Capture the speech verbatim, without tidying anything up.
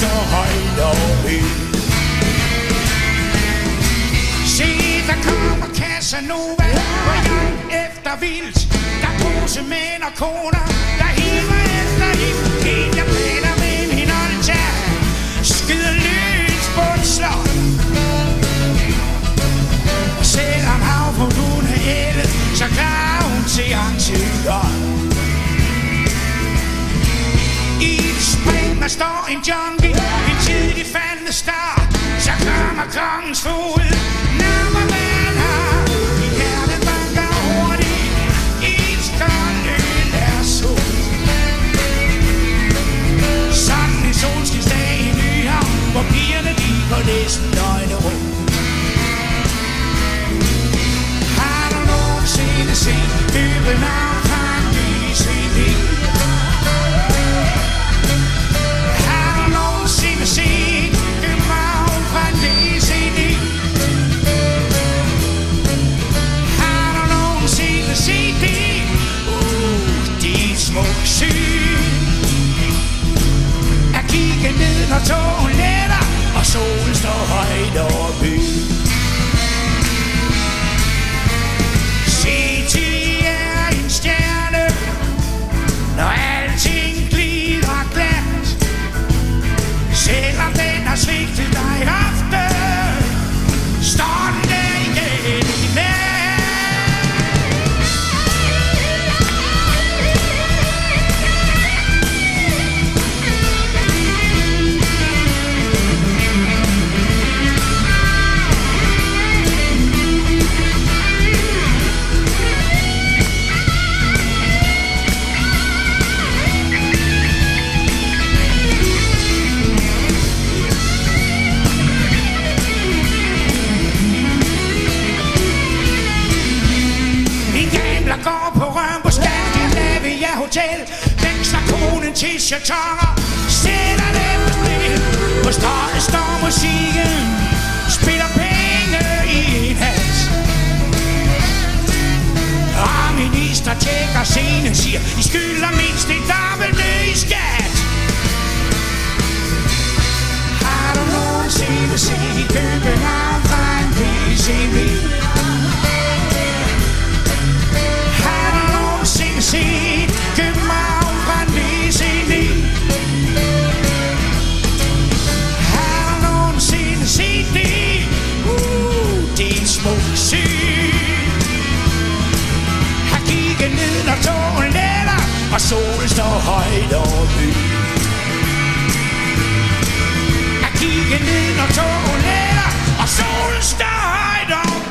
står højt over byen. Se, der kommer Casanova på jagt efter vildt. Der er posemænd og koner, der hiver efter him. En jeg planer med min olja, skyder lys på et slot. Og selvom havfruen hun er ældet, så klarer hun til arrangører. I et spring, der står en junkie, en tidlig fandme star. Så kommer kongens fod, nærmere man har. I hjertet banker hurtigt, i et skold øl er sol. Sådan en solskinsdag i Nyhavn, hvor pigerne de går næsten døgnet rundt. Har du nogensinde set København fra en D C ni? Se København fra en D C ni. Har du nogensinde set det? Uh, det er et smukt syn. At kigge ned, når togen letter, og solen står højt over byen. Se til er en stjerne, når alting glider glat. Selvom den har svigtet dig ofte, står den der igen i nat. Går på røven på Skandinavia Hotel, veksler konen til chatonger, sætter dem på spil. På strøget står musikken, spiller penge i en hals. Og minister tjekker scenen, siger, I skylder mindst et dobbelt i skat. Har du nogensinde set København fra en D C ni? Se København fra en D C ni. Har du nogensinde set det? Uh, det er et smukt syn. Har kigget ned, når togen letter, og solen står højt over byen. Har kigget ned, når togen letter, og solen står højt over